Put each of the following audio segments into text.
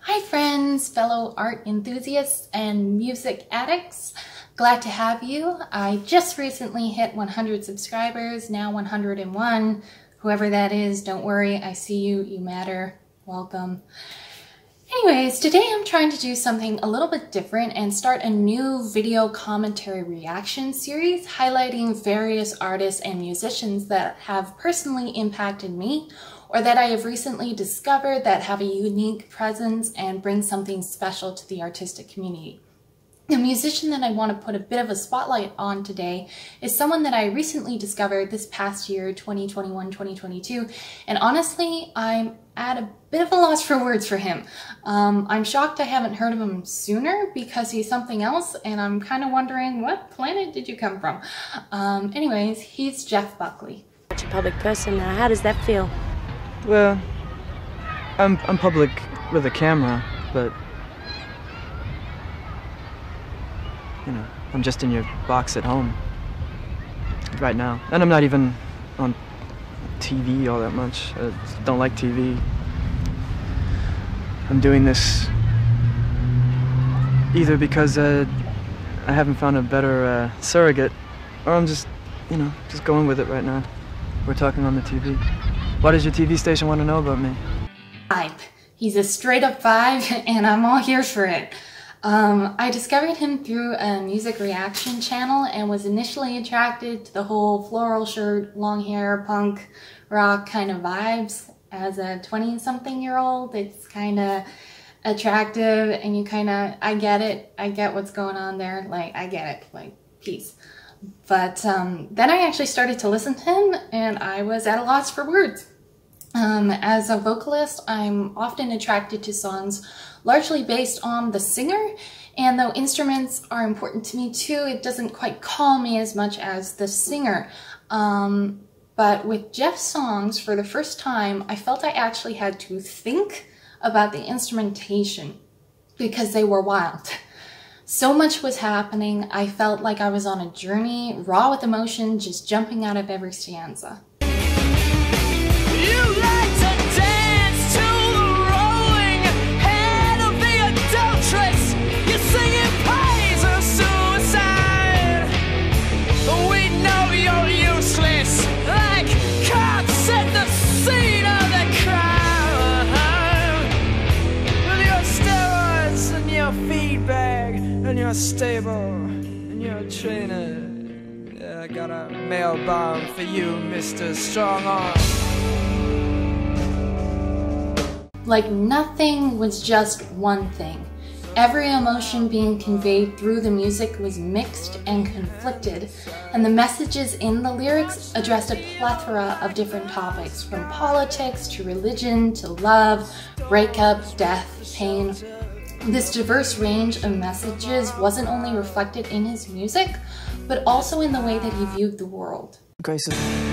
Hi friends, fellow art enthusiasts and music addicts. Glad to have you. I just recently hit 100 subscribers, now 101. Whoever that is, don't worry, I see you, you matter, welcome. Anyways, today I'm trying to do something a little bit different and start a new video commentary reaction series highlighting various artists and musicians that have personally impacted me or that I have recently discovered that have a unique presence and bring something special to the artistic community. The musician that I want to put a bit of a spotlight on today is someone that I recently discovered this past year, 2021-2022, and honestly, I'm at a bit of a loss for words for him. I'm shocked I haven't heard of him sooner because he's something else, and I'm kind of wondering, what planet did you come from? Anyways, he's Jeff Buckley. Such a public person now, how does that feel? Well, I'm public with a camera, but you know, I'm just in your box at home right now. And I'm not even on TV all that much. I don't like TV. I'm doing this either because I haven't found a better surrogate, or I'm just, you know, just going with it right now. We're talking on the TV. Why does your TV station want to know about me? Vibe. He's a straight up vibe, and I'm all here for it. I discovered him through a music reaction channel and was initially attracted to the whole floral shirt, long hair, punk, rock kind of vibes. As a 20-something-year-old, it's kind of attractive, and you kind of, I get it. I get what's going on there. Like, I get it. Like, peace. But then I actually started to listen to him, and I was at a loss for words. As a vocalist, I'm often attracted to songs largely based on the singer, and though instruments are important to me too, it doesn't quite call me as much as the singer. But with Jeff's songs, for the first time, I felt I actually had to think about the instrumentation because they were wild. So much was happening, I felt like I was on a journey, raw with emotion, just jumping out of every stanza. You're stable and you're a trainer. Yeah, I got a mail bomb for you, Mr. Strong Arm. Like nothing was just one thing. Every emotion being conveyed through the music was mixed and conflicted, and the messages in the lyrics addressed a plethora of different topics, from politics to religion to love, breakup, death, pain. This diverse range of messages wasn't only reflected in his music, but also in the way that he viewed the world. Grace,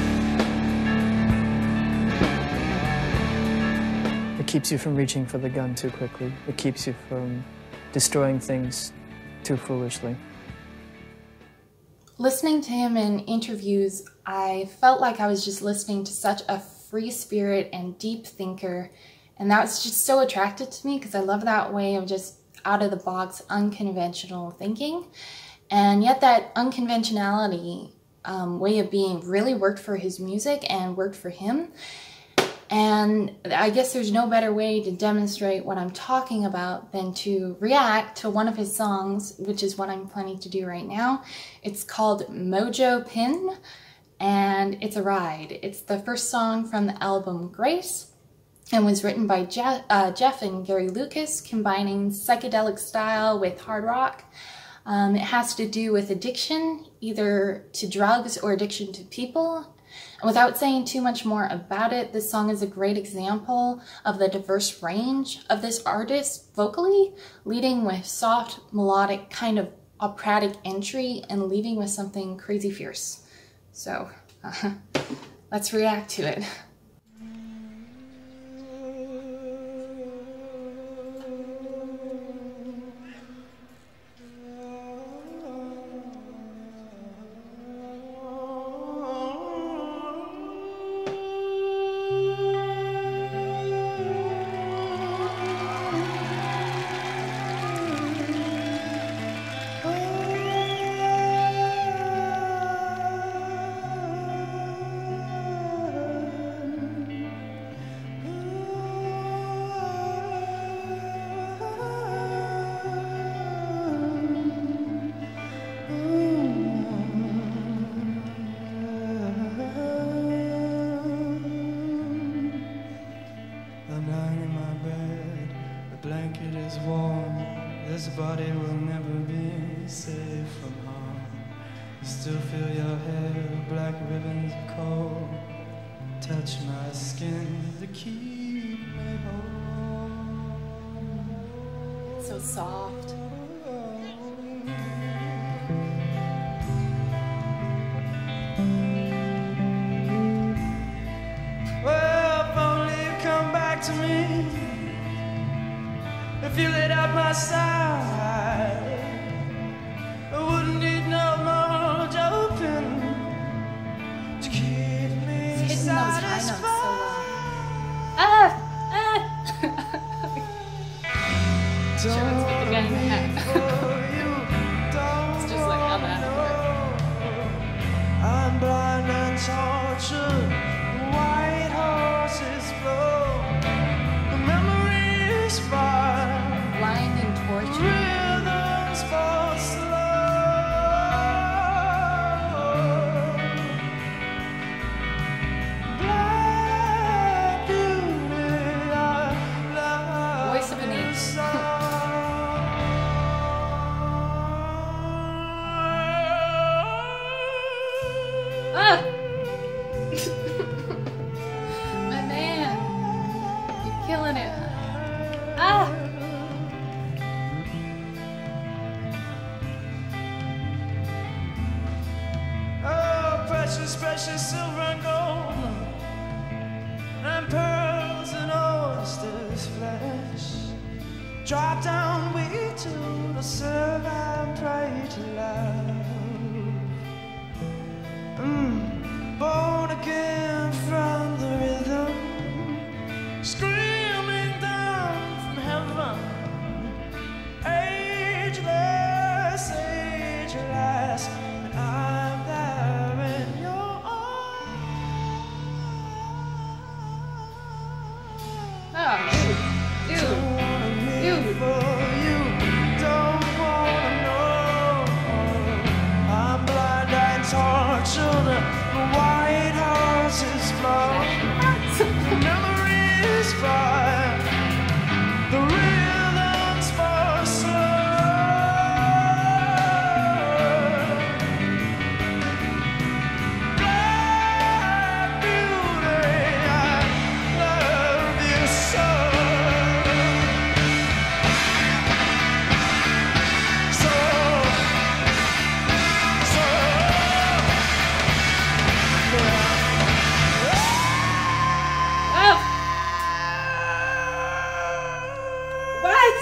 it keeps you from reaching for the gun too quickly. It keeps you from destroying things too foolishly. Listening to him in interviews, I felt like I was just listening to such a free spirit and deep thinker. And that was just so attractive to me because I love that way of just out-of-the-box, unconventional thinking. And yet that unconventionality way of being really worked for his music and worked for him. And I guess there's no better way to demonstrate what I'm talking about than to react to one of his songs, which is what I'm planning to do right now. It's called Mojo Pin, and it's a ride. It's the first song from the album Grace, and was written by Jeff and Gary Lucas, combining psychedelic style with hard rock. It has to do with addiction, either to drugs or addiction to people. And without saying too much more about it, this song is a great example of the diverse range of this artist vocally, leading with soft, melodic, kind of operatic entry and leaving with something crazy fierce. So, let's react to it. blanket is warm. This body will never be safe from harm. Still feel your hair, black ribbons cold. Touch my skin to keep me home. So soft. Well, if only you come back to me. If you laid out my side, I wouldn't need no Mojo Pin to keep me Hitting those high notes so satisfied. well. Don't Sure, let's get the guy in the hat. before you, don't It's just like how that works. I'm blind and tortured. White horses flow. The memories fire. Blind and tortured. Rhythms fall slow. Black beauty, I love Voice of an you ape. so. Ah! My man, you're killing it. Ah! Oh, precious, precious silver and gold, and pearls and oysters flesh. Drop down we two to serve and pray to love. Born again from the rhythm, screaming down from heaven. Ageless, ageless, and I'm there in your arms. Oh, dude. Don't wanna live Dude. for you, don't wanna know. I'm blind and tortured, the white horses flow. The memories fire, the rhythms fall slow. Black beauty, I love you so. Oh! What?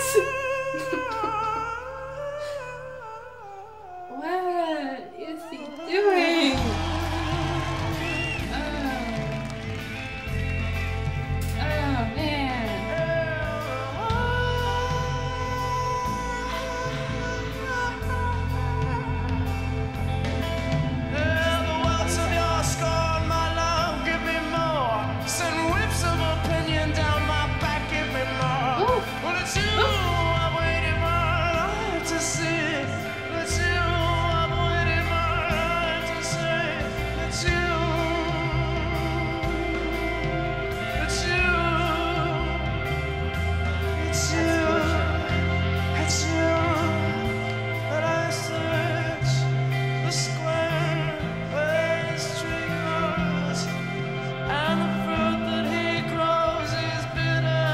What is he doing? Oh man. The words of your scorn, my love, give me more. Send whips of opinion down my back, give me more. Ooh. Well, it's you I'm waiting my life to see. It's you I'm waiting my life to see. It's you. It's you. It's you. It's you that I search the square where his tree grows, and the fruit that he grows is bitter.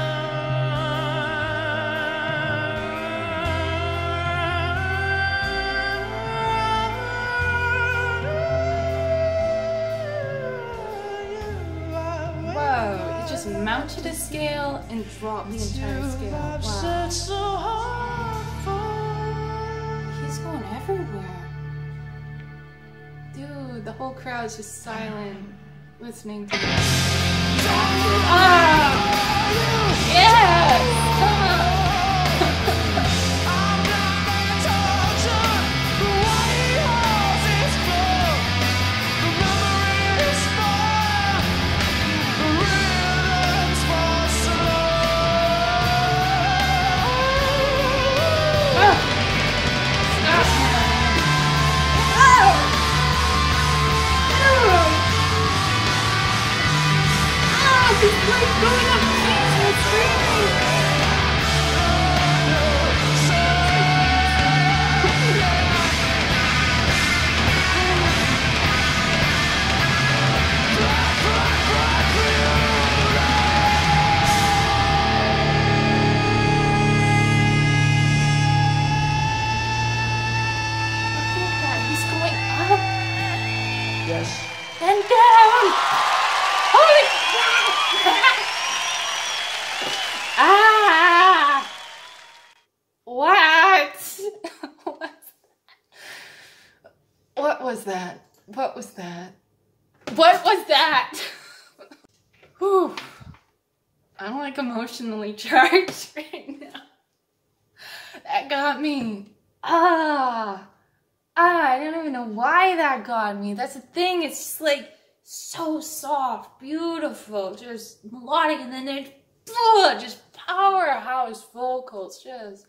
Whoa, he just mounted a scale and dropped the entire scale. I've Wow. searched so hard for. He's going everywhere. Dude, the whole crowd's just silent, listening to this. Ah! Yes! Come on! I'm blind and tortured, the white horses flow, the memories fire, the rhythms fall slow. Ah! Stop! Oh! Oh! Oh, he's like going up things and screaming! was that? What was that? What was that? Whew. I'm like emotionally charged right now. That got me. I don't even know why that got me. That's the thing. It's just like so soft, beautiful, just melodic, and then there's just powerhouse vocals. Just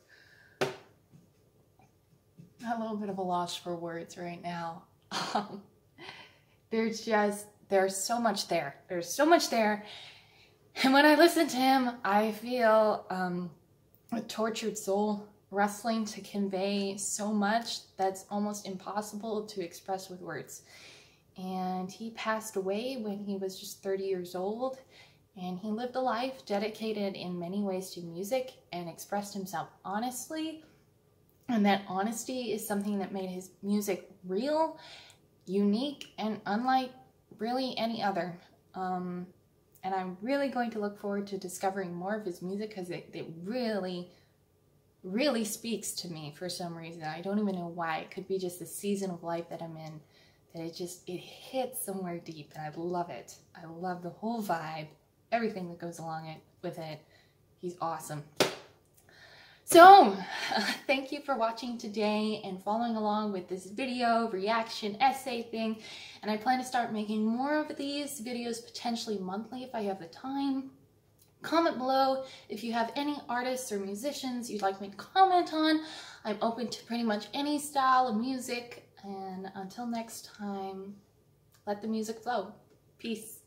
a little bit of a loss for words right now. There's so much there. There's so much there. And when I listen to him, I feel a tortured soul wrestling to convey so much that's almost impossible to express with words. And he passed away when he was just 30 years old, and he lived a life dedicated in many ways to music and expressed himself honestly. And that honesty is something that made his music real, unique, and unlike really any other. And I'm really going to look forward to discovering more of his music, because it really, really speaks to me for some reason. I don't even know why. It could be just the season of life that I'm in, that it hits somewhere deep, and I love it. I love the whole vibe, everything that goes along with it. He's awesome. So, thank you for watching today and following along with this video, reaction, essay thing. And I plan to start making more of these videos, potentially monthly if I have the time. Comment below if you have any artists or musicians you'd like me to comment on. I'm open to pretty much any style of music. And until next time, let the music flow. Peace.